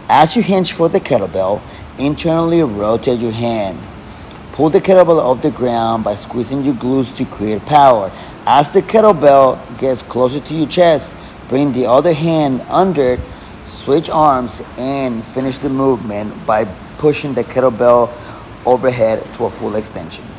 As you hinge for the kettlebell, internally rotate your hand. Pull the kettlebell off the ground by squeezing your glutes to create power. As the kettlebell gets closer to your chest, bring the other hand under, switch arms, and finish the movement by pushing the kettlebell overhead to a full extension.